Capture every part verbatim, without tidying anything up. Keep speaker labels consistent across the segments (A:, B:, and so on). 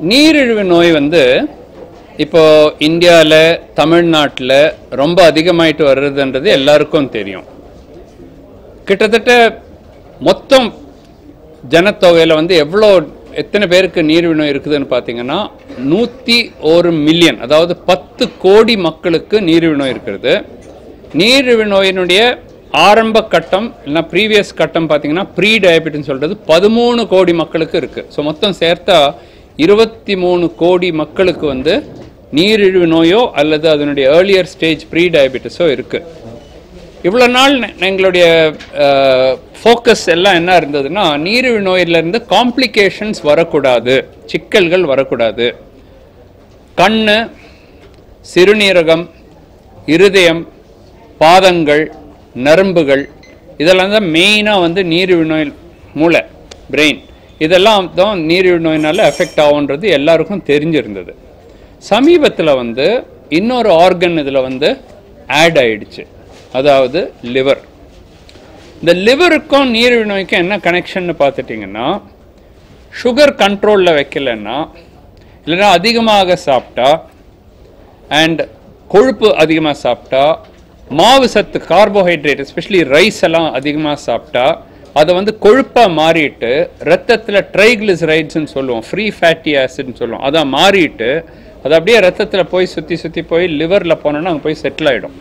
A: நீரிழிவு நோய் வந்து இப்போ இந்தியாவில் தமிழ்நாட்டில் ரொம்ப அதிகமாயிட்டு வர்றதுன்றது எல்லாருக்கும் தெரியும். கிட்டத்தட்ட மொத்தம் ஜனத்தொகையில் வந்து எவ்வளோ எத்தனை பேருக்கு நீரிழிவு நோய் இருக்குதுன்னு பார்த்தீங்கன்னா நூற்றி ஒரு மில்லியன், அதாவது பத்து கோடி மக்களுக்கு நீரிழிவு நோய் இருக்கிறது. நீரிழிவு நோயினுடைய ஆரம்ப கட்டம் இல்லைனா ப்ரீவியஸ் கட்டம் பார்த்தீங்கன்னா ப்ரீ டயபெட்டின்னு சொல்கிறது பதிமூணு கோடி மக்களுக்கு இருக்குது. ஸோ மொத்தம் சேர்த்தா இருபத்தி மூணு கோடி மக்களுக்கு வந்து நீரிழிவு நோயோ அல்லது அதனுடைய ஏர்லியர் ஸ்டேஜ் ப்ரீ டயபெட்டிஸோ இருக்குது. இவ்வளோ நாள் எங்களுடைய ஃபோக்கஸ் எல்லாம் என்ன இருந்ததுன்னா நீரிழிவு நோயிலிருந்து காம்ப்ளிகேஷன்ஸ் வரக்கூடாது, சிக்கல்கள் வரக்கூடாது. கண், சிறுநீரகம், இருதயம், பாதங்கள், நரம்புகள் இதெல்லாம் தான் மெயினாக வந்து நீரிழிவு நோய், மூளை, பிரெயின் இதெல்லாம் தான் நீரிழிவு நோயினால் எஃபெக்ட் ஆகுன்றது எல்லாருக்கும் தெரிஞ்சிருந்தது. சமீபத்தில் வந்து இன்னொரு ஆர்கன் இதில் வந்து ஆட் ஆயிடுச்சு, அதாவது லிவர். இந்த லிவருக்கும் நீரிழிவு நோய்க்கும் என்ன கனெக்ஷன்னு பார்த்துட்டிங்கன்னா, சுகர் கண்ட்ரோலில் வைக்கலைன்னா இல்லைன்னா அதிகமாக சாப்பிட்டா அண்ட் கொழுப்பு அதிகமாக சாப்பிட்டா, மாவு சத்து கார்போஹைட்ரேட் எஸ்பெஷலி ரைஸ் எல்லாம் அதிகமாக சாப்பிட்டா அதை வந்து கொழுப்பாக மாறிட்டு ரத்தத்தில் ட்ரைக்ளிசரைட்ஸ்ன்னு சொல்லுவோம், ஃப்ரீ ஃபேட்டி ஆசிட்னு சொல்லுவோம், அதை மாறிட்டு அது அப்படியே ரத்தத்தில் போய் சுற்றி சுற்றி போய் லிவரில் போனோன்னா அங்கே போய் செட்டில் ஆகிடும்,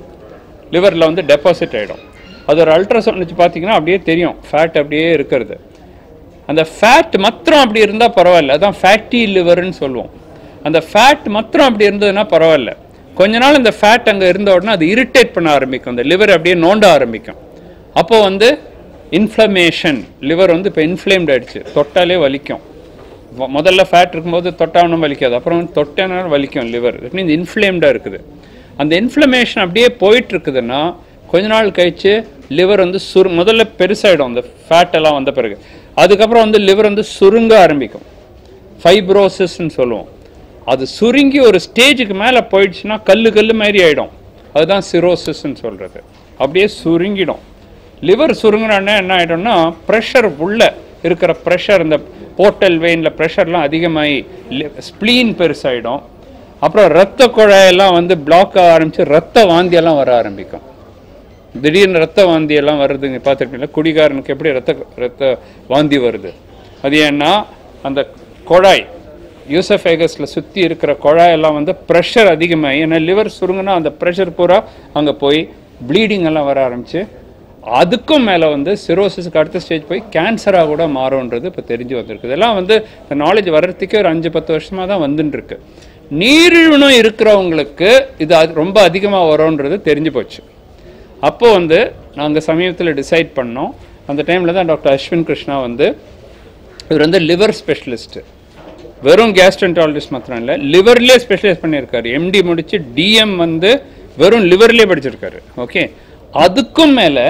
A: லிவரில் வந்து டெபாசிட் ஆகிடும். அது ஒரு அல்ட்ராசவுண்ட் வச்சு பார்த்தீங்கன்னா அப்படியே தெரியும் ஃபேட் அப்படியே இருக்கிறது. அந்த ஃபேட் மாத்திரம் அப்படி இருந்தால் பரவாயில்ல, அதான் ஃபேட்டி லிவர்னு சொல்லுவோம். அந்த ஃபேட் மாத்திரம் அப்படி இருந்ததுன்னா பரவாயில்ல. கொஞ்ச நாள் இந்த ஃபேட் அங்கே இருந்த உடனே அது இரிட்டேட் பண்ண ஆரம்பிக்கும், இந்த லிவர் அப்படியே நோண்ட ஆரம்பிக்கும். அப்போது வந்து இன்ஃப்ளமேஷன், லிவர் வந்து இப்போ இன்ஃப்ளேம்ட் ஆகிடுச்சு, தொட்டாலே வலிக்கும். முதல்ல ஃபேட் இருக்கும்போது தொட்டாலும் வலிக்காது, அப்புறம் தொட்டாலும் வலிக்கும் லிவர். இட் மீன்ஸ் இன்ஃப்ளேம்டாக இருக்குது. அந்த இன்ஃப்ளமேஷன் அப்படியே போயிட்டு இருக்குதுன்னா கொஞ்ச நாள் கழிச்சு லிவர் வந்து சுரு முதல்ல பெருசாகிடும் அந்த ஃபேட் எல்லாம் வந்த பிறகு. அதுக்கப்புறம் வந்து லிவர் வந்து சுருங்க ஆரம்பிக்கும், ஃபைப்ரோசிஸ்ன்னு சொல்லுவோம். அது சுருங்கி ஒரு ஸ்டேஜுக்கு மேலே போயிடுச்சுன்னா கல் கல் மாதிரி ஆகிடும், அதுதான் சிரோசிஸ்ன்னு சொல்கிறது. அப்படியே சுருங்கிடும். லிவர் சுருங்கினோடனே என்ன ஆகிடும்னா ப்ரெஷர் உள்ள இருக்கிற ப்ரெஷர், இந்த போர்ட்டல் வெயினில் ப்ரெஷர்லாம் அதிகமாகி ஸ்ப்ளீன் பெருசாகிடும். அப்புறம் ரத்த குழாயெல்லாம் வந்து பிளாக் ஆக ஆரம்பித்து ரத்த வாந்தியெல்லாம் வர ஆரம்பிக்கும். திடீர்னு ரத்த வாந்தியெல்லாம் வருதுங்க பார்த்துருக்கீங்களா? குடிகாரனுக்கு எப்படி ரத்த ரத்த வாந்தி வருது, அது ஏன்னா அந்த குழாய் யூசஃபேகஸில் சுற்றி இருக்கிற குழாயெல்லாம் வந்து ப்ரெஷர் அதிகமாகி, ஏன்னா லிவர் சுருங்கினா அந்த ப்ரெஷர் பூரா அங்கே போய் ப்ளீடிங் எல்லாம் வர ஆரம்பித்து அதுக்கும் மேலே வந்து சிரோசிஸ்க்கு அடுத்த ஸ்டேஜ் போய் கேன்சராக கூட மாறும்ன்றது இப்போ தெரிஞ்சு வந்திருக்கு. இதெல்லாம் வந்து இந்த நாலேஜ் வர்றதுக்கே ஒரு அஞ்சு பத்து வருஷமாக தான் வந்துட்டுருக்கு. நீரிழிவு நோய் இருக்கிறவங்களுக்கு இது ரொம்ப அதிகமாக வரும்ன்றது தெரிஞ்சு போச்சு. அப்போது வந்து நாங்கள் சமீபத்தில் டிசைட் பண்ணோம். அந்த டைமில் தான் டாக்டர் அஸ்வின் கிருஷ்ணா வந்து, இவர் வந்து லிவர் ஸ்பெஷலிஸ்ட்டு, வெறும் கேஸ்ட்ரென்டாலஜிஸ்ட் மாத்திரம் இல்லை, லிவர்லேயே ஸ்பெஷலைஸ் பண்ணியிருக்காரு. எம்டி முடித்து டிஎம் வந்து வெறும் லிவர்லேயே படிச்சிருக்காரு. ஓகே, அதுக்கும் மேலே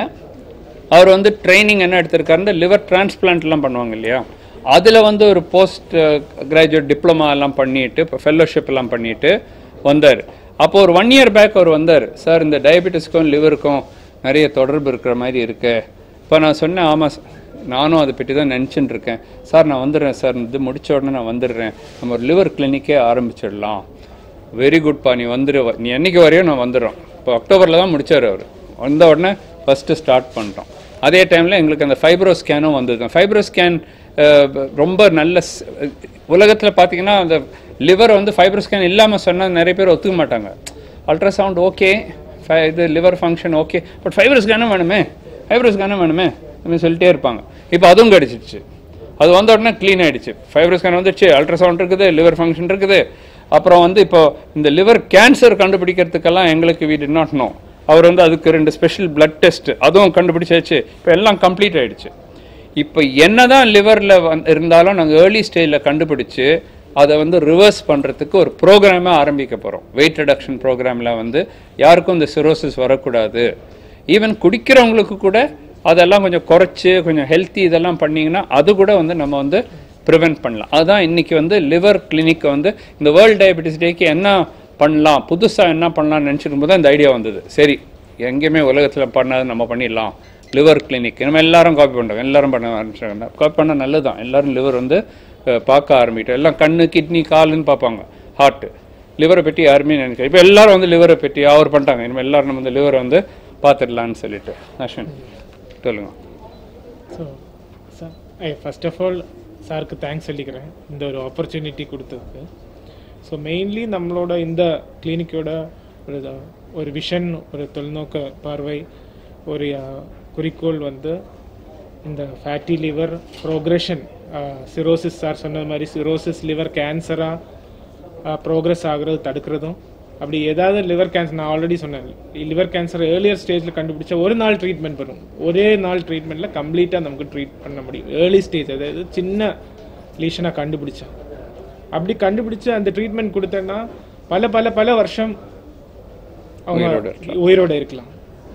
A: அவர் வந்து ட்ரைனிங் என்ன எடுத்திருக்காருன்னா லிவர் டிரான்ஸ்பிளான்ட்லாம் பண்ணுவாங்க இல்லையா, அதில் வந்து ஒரு போஸ்ட் கிராஜுவேட் டிப்ளமா எல்லாம் பண்ணிட்டு இப்போ ஃபெல்லோஷிப் எல்லாம் பண்ணிட்டு வந்தார். அப்போது ஒரு ஒன் இயர் பேக் அவர் வந்தார், சார் இந்த டயபெட்டிஸ்க்கும் லிவருக்கும் நிறைய தொடர்பு இருக்கிற மாதிரி இருக்கு. இப்போ நான் சொன்னேன், ஆமாம் நானும் அதை பற்றி தான் நினச்சின்னு இருக்கேன் சார், நான் வந்துடுறேன் சார், இது முடித்த உடனே நான் வந்துடுறேன், நம்ம ஒரு லிவர் கிளினிக்கே ஆரம்பிச்சிடலாம். வெரி குட்ப்பா, நீ வந்துடு, நீ என்றைக்கு வரையும் நான் வந்துடுறோம். இப்போ அக்டோபரில் தான் முடித்தார் அவர். வந்த உடனே ஃபஸ்ட்டு ஸ்டார்ட் பண்ணுறோம். அதே டைமில் எங்களுக்கு அந்த ஃபைப்ரோ ஸ்கேனும் வந்தது. ஃபைப்ரோ ஸ்கேன் ரொம்ப நல்ல, உலகத்தில் பார்த்தீங்கன்னா அந்த லிவர் வந்து ஃபைப்ரோ ஸ்கேன் இல்லாமல் சொன்னால் நிறைய பேர் ஒத்துக்க மாட்டாங்க. அல்ட்ராசவுண்ட் ஓகே, இது liver function okay, but fibro ஸ்கேனும் வேணுமே, ஃபைப்ரோ ஸ்கேனும் வேணுமே அப்படின்னு சொல்லிட்டே இருப்பாங்க. இப்போ அதுவும் கிடச்சிடுச்சு. அது வந்த உடனே க்ளீன் ஆகிடுச்சு. ஃபைப்ரோ ஸ்கேன் வந்துடுச்சு, அல்ட்ராசவுண்ட் இருக்குது, லிவர் ஃபங்க்ஷன் இருக்குது. அப்புறம் வந்து இப்போ இந்த லிவர் கேன்சர் கண்டுபிடிக்கிறதுக்கெல்லாம் எங்களுக்கு வி டிட் நாட் நோ. அவர் வந்து அதுக்கு ரெண்டு ஸ்பெஷல் பிளட் டெஸ்ட் அதுவும் கண்டுபிடிச்சாச்சு. இப்போ எல்லாம் கம்ப்ளீட் ஆகிடுச்சு. இப்போ என்ன தான் லிவரில் வந் இருந்தாலும் நாங்கள் ஏர்லி ஸ்டேஜில் கண்டுபிடிச்சி அதை வந்து ரிவர்ஸ் பண்ணுறதுக்கு ஒரு ப்ரோக்ராமே ஆரம்பிக்க போகிறோம். வெயிட் ரிடக்ஷன் ப்ரோக்ராமில் வந்து யாருக்கும் இந்த சிரோசிஸ் வரக்கூடாது. ஈவன் குடிக்கிறவங்களுக்கு கூட அதெல்லாம் கொஞ்சம் குறைச்சி கொஞ்சம் ஹெல்த்தி இதெல்லாம் பண்ணிங்கன்னா அது கூட வந்து நம்ம வந்து ப்ரிவென்ட் பண்ணலாம். அதுதான் இன்றைக்கி வந்து லிவர் கிளினிக்கை வந்து இந்த வேர்ல்டு டயபெட்டிஸ் டேக்கு என்ன பண்ணலாம், புதுசாக என்ன பண்ணலாம்னு நினச்சிருக்கும் போது தான் இந்த ஐடியா வந்தது. சரி, எங்கேயுமே உலகத்தில் பண்ணாது நம்ம பண்ணிடலாம் லிவர் கிளினிக் நம்ம எல்லாரும் காப்பி பண்ணுறோம், எல்லாரும் பண்ண ஆரம்பிச்சாங்க. காப்பி பண்ணால் நல்லது தான். எல்லோரும் லிவர் வந்து பார்க்க ஆரம்பிட்டோம். எல்லாம் கண்ணு கிட்னி காலுன்னு பார்ப்பாங்க, ஹார்ட்டு. லிவரை பற்றி யாருமே நினைக்கிறேன். இப்போ எல்லாரும் வந்து லிவரை பற்றி அவர் பண்ணிட்டாங்க. இனிமேல் எல்லோரும் நம்ம வந்து லிவரை வந்து பார்த்துடலான்னு சொல்லிட்டு. அஸ்வின் சொல்லுங்கள்.
B: So sir, I first of all சாருக்கு தேங்க்ஸ் சொல்லிக்கிறேன் இந்த ஒரு ஆப்பர்ச்சுனிட்டி கொடுத்ததுக்கு. ஸோ மெயின்லி நம்மளோட இந்த கிளினிக்கோட ஒரு ஒரு விஷன், ஒரு தொலைநோக்க பார்வை, ஒரு குறிக்கோள் வந்து இந்த fatty liver progression, cirrhosis sir சொன்ன மாதிரி சிரோசிஸ் லிவர் கேன்சராக ப்ரோக்ரஸ் ஆகிறது தடுக்கிறதும், அப்படி ஏதாவது லிவர் கேன்சர், நான் ஆல்ரெடி சொன்னேன் லிவர் கேன்சர் ஏர்லியர் ஸ்டேஜில் கண்டுபிடிச்சா ஒரு நாள் ட்ரீட்மெண்ட் வரும். ஒரே நாள் ட்ரீட்மெண்ட்டில் கம்ப்ளீட்டாக நமக்கு ட்ரீட் பண்ண முடியும். ஏர்லி ஸ்டேஜ், அதாவது சின்ன லீஷனாக கண்டுபிடிச்சா. அப்படி கண்டுபிடிச்சு அந்த ட்ரீட்மெண்ட் கொடுத்தேன்னா பல பல பல வருஷம் அவங்க உயிரோடு இருக்கலாம்.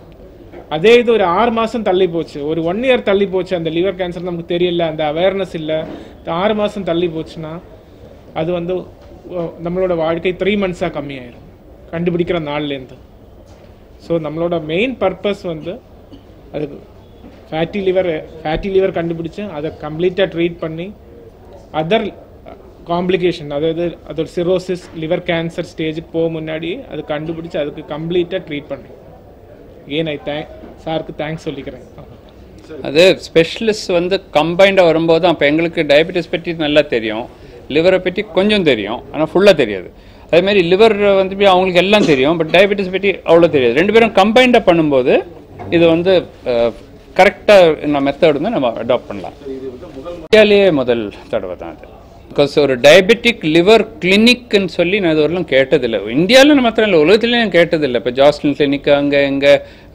B: அதே இது ஒரு ஆறு மாதம் தள்ளி போச்சு, ஒரு ஒன் இயர் தள்ளி போச்சு, அந்த லிவர் கேன்சர் நமக்கு தெரியல, அந்த அவேர்னஸ் இல்லை, ஆறு மாதம் தள்ளி போச்சுன்னா அது வந்து நம்மளோட வாழ்க்கை த்ரீ மந்த்ஸாக கம்மியாயிரும் கண்டுபிடிக்கிற நாள்லேருந்து. ஸோ நம்மளோட மெயின் பர்பஸ் வந்து அது ஃபேட்டி லிவர் ஃபேட்டி லிவர் கண்டுபிடிச்சு அதை கம்ப்ளீட்டாக ட்ரீட் பண்ணி அதர் காம்ப்ளிகேஷன், அதாவது அதோட சிரோசிஸ் லிவர் கேன்சர் ஸ்டேஜுக்கு போக முன்னாடி அது கண்டுபிடிச்சு அதுக்கு கம்ப்ளீட்டாக ட்ரீட் பண்ணுறோம். ஏன் ஐ தேங்க் சாருக்கு தேங்க்ஸ் சொல்லிக்கிறேன்.
A: அது ஸ்பெஷலிஸ்ட் வந்து கம்பைண்டாக வரும்போது அப்போ எங்களுக்கு டயபெட்டிஸ் பற்றி நல்லா தெரியும், லிவரை பற்றி கொஞ்சம் தெரியும், ஆனால் ஃபுல்லாக தெரியாது. அதேமாதிரி லிவர் வந்து அவங்களுக்கு எல்லாம் தெரியும், பட் டயபெட்டிஸ் பற்றி அவ்வளோ தெரியாது. ரெண்டு பேரும் கம்பைண்டாக பண்ணும்போது இது வந்து கரெக்டாக நம்ம மெத்தட் வந்து நம்ம அடாப்ட் பண்ணலாம். இந்தியாவிலேயே முதல் தடவை தான் அது. பிகாஸ் ஒரு டயபெட்டிக் லிவர் கிளினிக்னு சொல்லி நான் இது வரலாம் கேட்டதில்லை. இந்தியாவில் மாத்திரம் இல்லை, உலகத்துலேயும் கேட்டதில்லை. இப்போ ஜாஸ்லின் கிளினிக், அங்கே எங்கே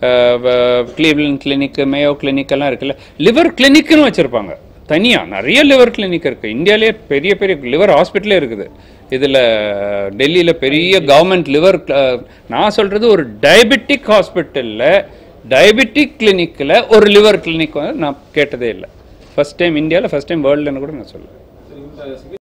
A: கிளீவ்லண்ட் கிளினிக், மேயோ கிளினிக் எல்லாம் இருக்குல்ல, லிவர் கிளினிக்னு வச்சுருப்பாங்க தனியாக. நிறைய லிவர் கிளினிக் இருக்குது இந்தியாவிலே, பெரிய பெரிய லிவர் ஹாஸ்பிட்டலே இருக்குது. இதில் டெல்லியில் பெரிய கவர்மெண்ட் லிவர், நான் சொல்கிறது ஒரு டயபெட்டிக் ஹாஸ்பிட்டலில் டயபெட்டிக் கிளினிக்கில் ஒரு லிவர் கிளினிக் வந்து நான் கேட்டதே இல்லை. ஃபஸ்ட் டைம் இந்தியாவில், ஃபஸ்ட் டைம் வேர்ல்டுன்னு கூட நான் சொல்லுவேன்.